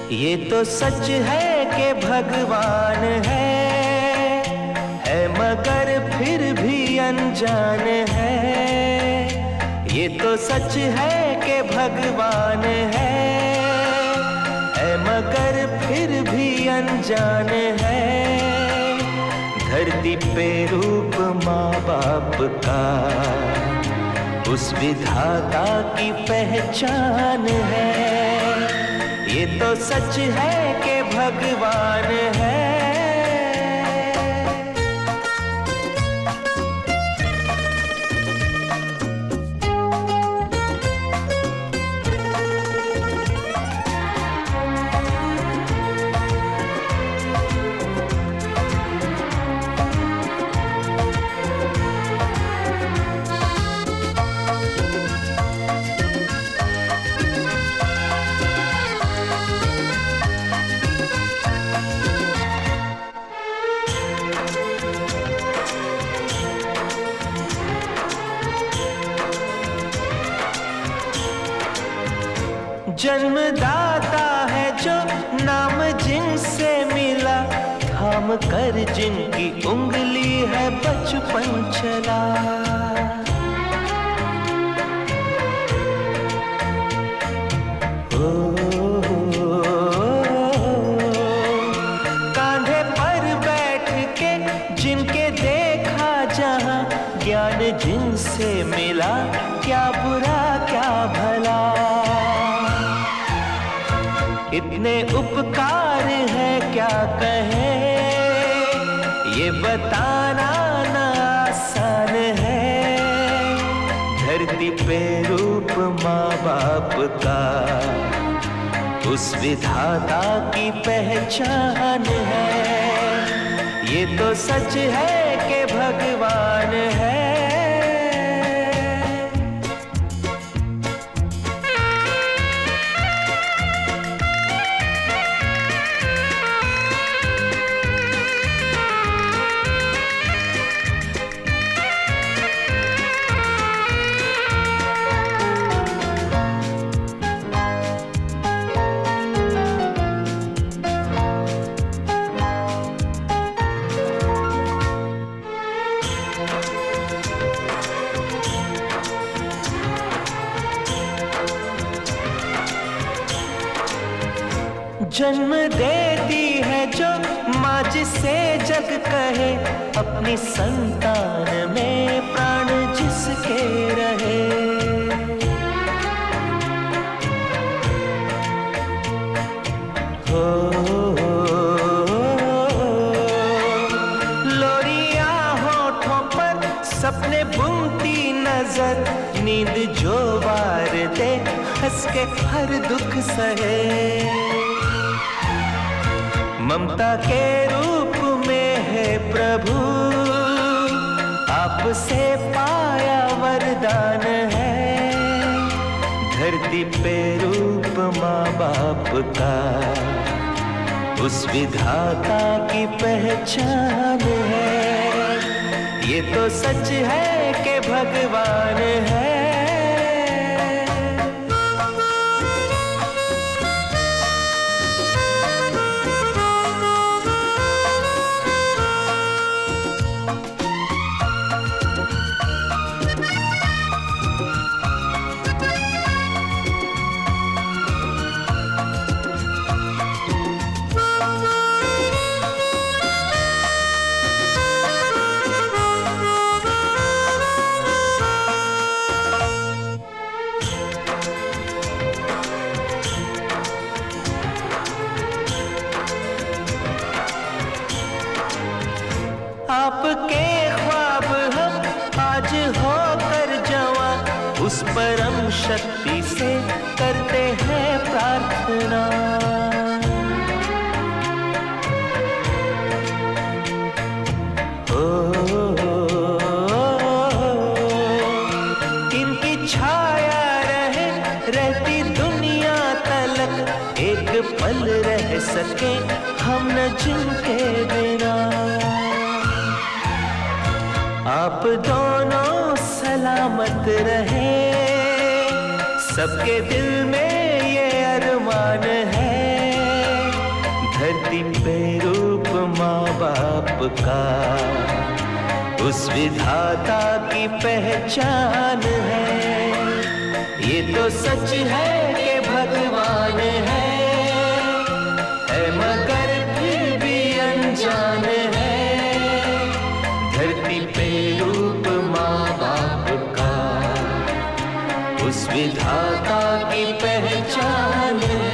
ये तो सच है कि भगवान है मगर फिर भी अनजान है। ये तो सच है कि भगवान है मगर फिर भी अनजान है। धरती पे रूप माँ बाप का उस विधाता की पहचान है। ये तो सच है कि भगवान है। जन्मदाता है जो नाम जिनसे मिला, थाम कर जिनकी उंगली है बचपन चला। कांधे पर बैठ के जिनके देखा जहां, ज्ञान जिनसे मिला क्या बुरा क्या भला। इतने उपकार है क्या कहे, ये बताना ना आसान है। धरती पे रूप माँ बाप का उस विधाता की पहचान है। ये तो सच है कि भगवान है। जन्म देती है जो माँ जिसे जग कहे, अपनी संतान में प्राण जिसके रहे। लोरियां होठों पर सपने बुनती नजर, नींद जो वार दे हंस के हर दुख सहे। ममता के रूप में है प्रभु, आपसे पाया वरदान है। धरती पे रूप माँ बाप का उस विधाता की पहचान है। ये तो सच है कि भगवान है। आपके ख्वाब हम आज होकर जवां, उस परम शक्ति से करते हैं प्रार्थना। इनकी छाया रहे रहती दुनिया तलक, एक पल रह सके हम न जिनके बिना। आप दोनों सलामत रहे, सबके दिल में ये अरमान है। धरती पे रूप माँ बाप का उस विधाता की पहचान है। ये तो सच है कि भगवान है मगर फिर भी अनजान है। धरती पे रूप माँ बाप का उस विधाता की पहचान है।